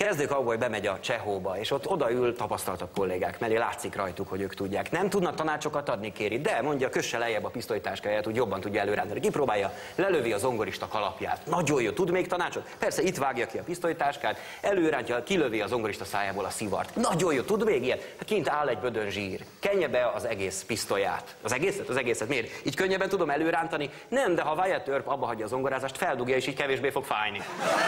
Kezdő Cowboy bemegy a Csehóba, és ott odaül tapasztaltabb kollégák mellé, látszik rajtuk, hogy ők tudják. Nem tudnak tanácsokat adni, kéri, de mondja, kösse lejjebb a pisztolytáskáját, úgy jobban tudja előrántani. Kipróbálja, lelövi a zongorista kalapját. Nagyon jó, tud még tanácsot? Persze, itt vágja ki a pisztolytáskát, előrántja, kilövi a zongorista szájából a szivart. Nagyon jó, tud még ilyet? Kint áll egy bödön zsír. Kenje be az egész pisztolyát. Az egészet? Az egészet. Miért? Így könnyebben tudom előrántani? Nem, de ha Wyatt Earp abba hagyja a zongorázást, feldugja, és így kevésbé fog fájni.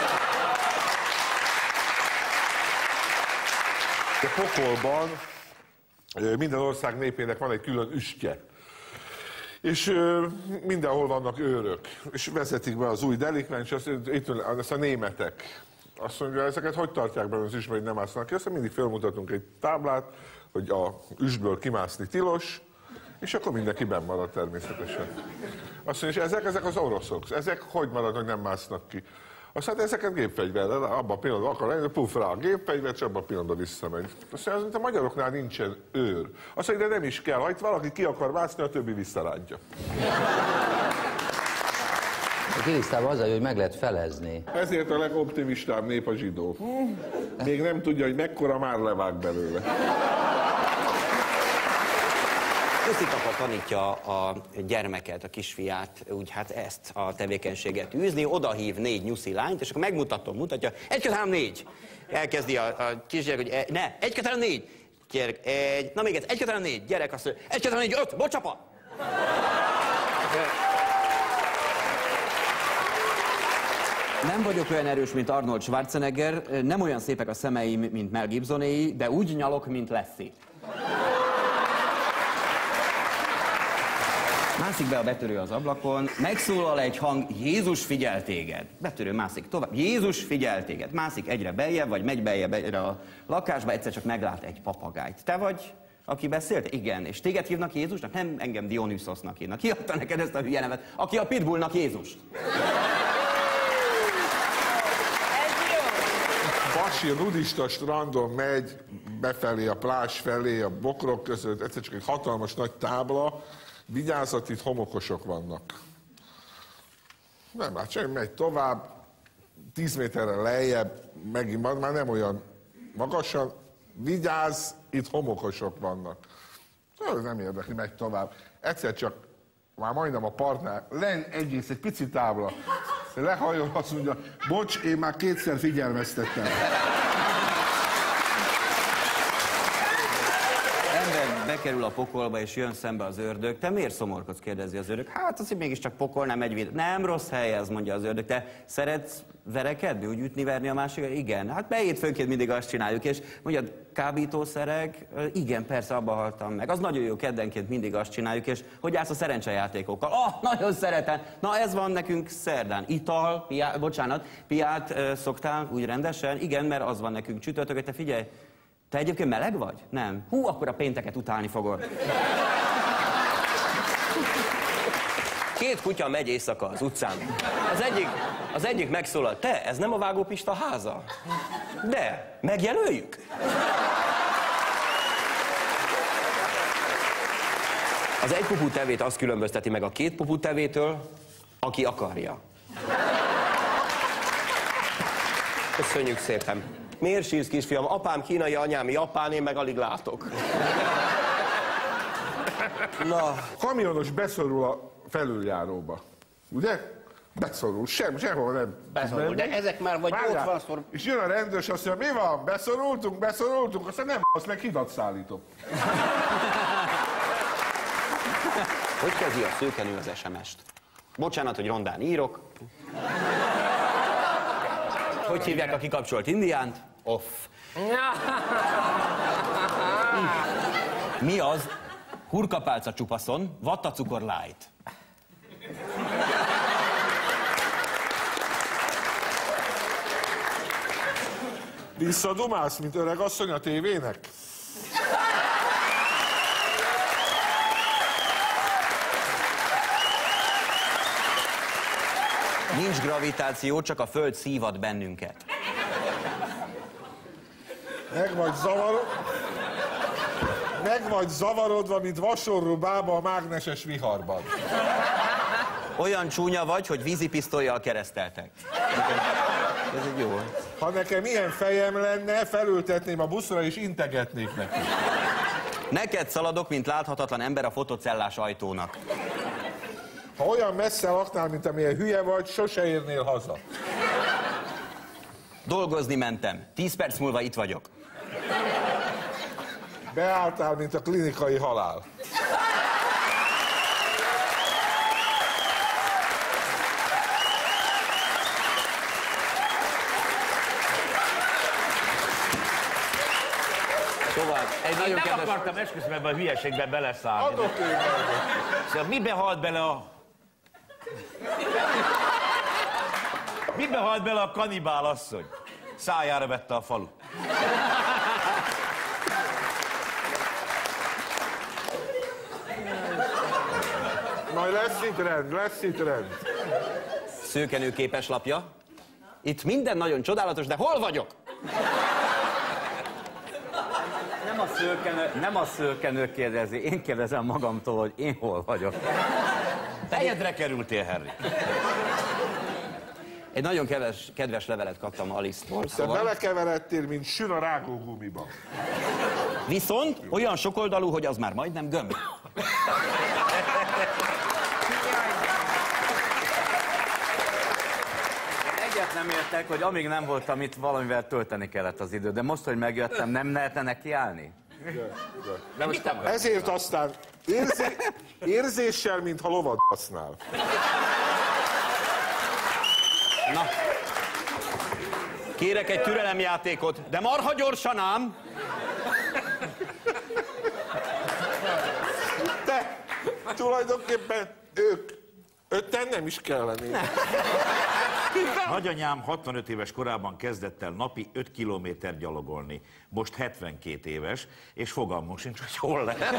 A pokolban minden ország népének van egy külön üstje. És mindenhol vannak őrök. És vezetik be az új delikvens, azt a németek. Azt mondja, ezeket hogy tartják be az üstbe, hogy nem másznak ki? Aztán mindig felmutatunk egy táblát, hogy a üstből kimászni tilos, és akkor mindenki benn marad természetesen. Azt mondja, és ezek az oroszok, ezek hogy maradnak, nem másznak ki? Aztán ezeket gépfegyverrel, abban a pillanatban akar lenni, puf rá a gépfegyvert, és abban a pillanatban visszamegy. Aztán a magyaroknál nincsen őr. Azt mondja, de nem is kell, ha itt valaki ki akar mászni, a többi visszarántja. A Kirisztában az a jó, hogy meg lehet felezni. Ezért a legoptimistább nép a zsidó. Még nem tudja, hogy mekkora, már levág belőle. Köszi papa tanítja a gyermeket, a kisfiát, úgy hát ezt a tevékenységet űzni, odahív 4 nyuszi lányt, és akkor megmutatom, mutatja, 1, 2, 3, 4. Elkezdi a kisgyerek, hogy ne, 1, 2, 3, 4. Gyerek, 1, na még ez, 1, 2, 3, 4. Gyerek azt mondja, 1, 2, 3, 4, 5, bocsapa! Nem vagyok olyan erős, mint Arnold Schwarzenegger, nem olyan szépek a szemeim, mint Mel Gibsonéi, de úgy nyalok, mint Lassie. Mászik be a betörő az ablakon, megszólal egy hang, Jézus figyel téged. Betörő mászik tovább, Jézus figyel téged. Mászik egyre beljebb, vagy megy beljebb egyre a lakásba, egyszer csak meglát egy papagájt. Te vagy, aki beszélt? Igen. És téged hívnak Jézusnak? Nem, engem Dionyszosnak hívnak. Ki adta neked ezt a hülye nevet? Aki a Pitbullnak Jézus. Pasi nudista strandon megy befelé, a plázs felé, a bokrok között, egyszer csak egy hatalmas nagy tábla, vigyázat, itt homokosok vannak. Nem, hát csak megy tovább, 10 méterre lejjebb, megint már nem olyan magasan, vigyázz, itt homokosok vannak. Nem érdekli, megy tovább. Egyszer csak már majdnem a partnál, egész egy pici tábla, lehajol, azt mondja, bocs, én már 2-szer figyelmeztettem. Bekerül a pokolba, és jön szembe az ördög. Te miért szomorkodsz, kérdezi az ördög. Hát az, hogy mégiscsak pokol, nem egy nem rossz hely ez, mondja az ördög. Te szeretsz verekedni, úgy ütni-verni a másikat? Igen. Hát behétfőnként mindig azt csináljuk, és mondja, kábítószerek? Igen, persze, abba haltam meg. Az nagyon jó, keddenként mindig azt csináljuk, és hogy állsz a szerencsejátékokkal? Nagyon szeretem. Na, ez van nekünk szerdán. Ital, piát szoktál úgy rendesen? Igen, mert az van nekünk csütörtökön. Te figyelj, te egyébként meleg vagy? Nem. Hú, akkor a pénteket utálni fogod. 2 kutya megy éjszaka az utcán. Az egyik megszólal, te, ez nem a Vágó Pista háza? De, megjelöljük? Az egypupú tevét azt különbözteti meg a 2 pupú tevétől, aki akarja. Köszönjük szépen. Miért sírsz, kisfiam? Apám kínai, anyám japán, én meg alig látok. Na, kamionos beszorul a felüljáróba. Ugye? Beszorul, sehol nem. Beszorul, de ezek már vagy 80-szor... És jön a rendőr, azt mondja, mi van? Beszorultunk, aztán nem, azt meg hidat szállítok. Hogy kezdi a szőkenő az SMS-t? Bocsánat, hogy rondán írok. Hogy hívják a kikapcsolt indiánt? Off. Mi az? Hurkapálca csupaszon, vattacukor light. Visszadumálsz, mint öreg asszony a tévének? Nincs gravitáció, csak a Föld szívad bennünket. Meg vagy zavarodva, mint vasorú bába a mágneses viharban. Olyan csúnya vagy, hogy vízipisztollyal kereszteltek. Ez egy jó. Ha nekem ilyen fejem lenne, felültetném a buszra és integetnék neki. Neked szaladok, mint láthatatlan ember a fotocellás ajtónak. Ha olyan messze laknál, mint amilyen hülye vagy, sose érnél haza. Dolgozni mentem. 10 perc múlva itt vagyok. Beálltál, mint a klinikai halál. Tovább. Egy nagyon Nem kedves... akartam esküszöm ebben a hülyeségben beleszállni. Adok én meg. Szóval mibe halt bele a... Mibe halt bele a kanibál asszony? Szájára vette a falu. Majd lesz itt rend. Szőkenő képeslapja. Itt minden nagyon csodálatos, de hol vagyok? Nem a szőkenő kérdezi, én kérdezem magamtól, hogy én hol vagyok. Helyedre kerültél, Harry. Egy nagyon kedves levelet kaptam Alice-tól, Te szóval... belekeveredtél, mint sün a rágógumiba. Viszont olyan sokoldalú, hogy az már majdnem gömb. Egyet nem értek, hogy amíg nem voltam itt, valamivel tölteni kellett az idő, de most, hogy megjöttem, nem lehetne nekiállni? De mit nem Ezért aztán érzéssel, mintha lovat használ. Na, kérek egy türelemjátékot, de marha gyorsan ám! De tulajdonképpen ők ötten nem is kellenének. Nagyanyám 65 éves korában kezdett el napi 5 kilométer gyalogolni. Most 72 éves, és fogalmunk sincs, hogy hol lehet.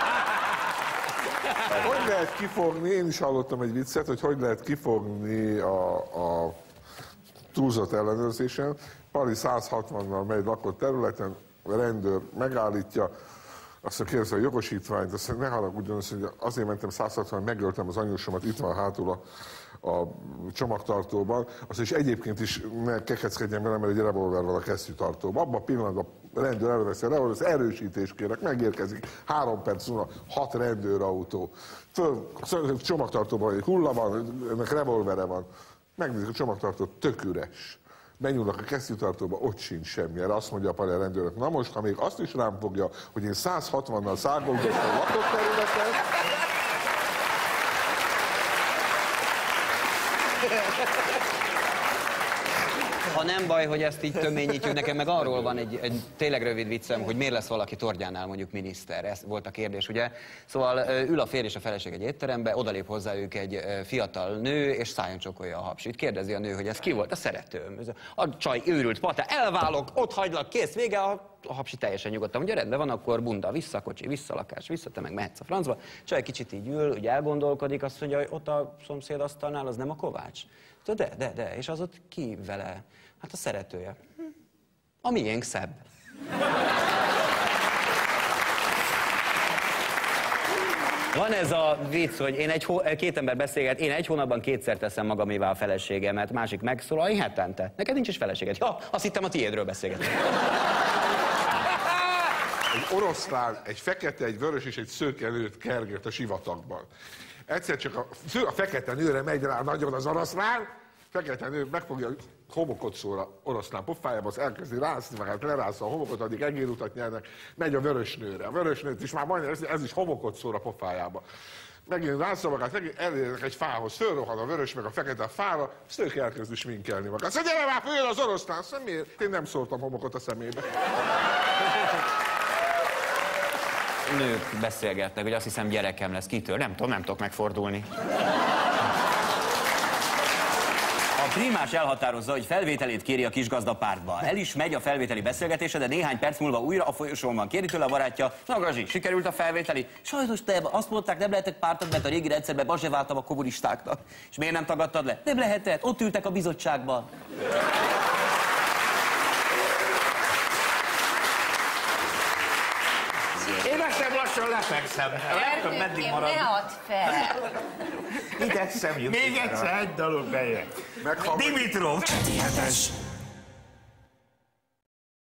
Hogy lehet kifogni, én is hallottam egy viccet, hogy lehet kifogni a túlzott ellenőrzésen. Pali 160-nal megy lakott területen, a rendőr megállítja, azt kérdezi a jogosítványt, azt mondja, ne haragudjon, hogy azért mentem 160, megöltem az anyósomat, itt van hátul a csomagtartóban, azt is egyébként is ne kekeckedjen vele, mert egy revolver van a kesztyűtartóban. Abban a pillanatban a rendőr előveszi a revolver, az erősítést kérek, megérkezik, 3 perc múlva 6 rendőrautó. Csomagtartóban egy hulla van, ennek revolvere van. Megnézik a csomagtartót, tök üres. Benyúlnak a kesztyűtartóba, ott sincs semmi. Erre azt mondja a pali a rendőrök, na most, ha még azt is rám fogja, hogy én 160-nal száguldottam a lakott területen, Ha nem baj, hogy ezt így töményítjük, nekem meg arról van egy tényleg rövid viccem, hogy miért lesz valaki Tordjánál mondjuk miniszter. Ez volt a kérdés, ugye? Szóval ül a férj és a feleség egy étterembe, odalép hozzájuk egy fiatal nő, és szájon csokolja a hapsit. Kérdezi a nő, hogy ez ki volt? A szeretőm. A csaj őrült, patá, elválok, ott hagylak, kész, vége, a hapsi teljesen nyugodtan. Ugye rendben van, akkor bunda, vissza kocsi, vissza lakás, vissza, te meg mehetsz a francba. Csaj kicsit így ül, ugye elgondolkodik, azt mondja, hogy ott a szomszéd asztalnál az nem a Kovács. De, és az ott ki vele? Hát a szeretője. A miénk szebb. Van ez a vicc, hogy két ember beszélget, én egy hónapban 2-szer teszem magamévá a feleségemet, másik megszólal, én hetente. Neked nincs is feleséged. Ja, azt hittem a tiédről beszélgetünk. egy oroszlán, egy fekete, egy vörös és egy szőke nőt kergett a sivatagban. Egyszer csak a fekete nőre megy rá nagyon az oroszlán, fekete nő megfogja homokot szóra oroszlán pofájába, az elkezdi rászni, meg hát lerázza a homokot, addig egérutat nyernek, megy a vörös nőre. A vörös nőt is már majdnem, ez is homokot szóra pofájába. Megint rázza magát, megint elérnek egy fához, fölrohan a vörös meg a fekete a fára, szőke elkezdi sminkelni magát. Azt mondja, gyere már, följön az oroszlán, azt mondja, miért? Én nem szóltam homokot a szemébe. Nők beszélgetnek, hogy azt hiszem gyerekem lesz, kitől? Nem tudok megfordulni. A primás elhatározza, hogy felvételét kéri a kisgazda pártba. El is megy a felvételi beszélgetése, de néhány perc múlva újra a folyosón van. Kéri tőle a barátja, na Gazsi, sikerült a felvételi? Sajnos te, azt mondták, nem lehetett pártot, mert a régi rendszerben bazseváltam a kommunistáknak. És miért nem tagadtad le? Nem lehetett, ott ültek a bizottságban. Én megszem lassan lefekszem. Nem tudom, meddig marad. Ne add fel! Idegszem jut. Még egyszer egy dolog bejön. Dimitrov!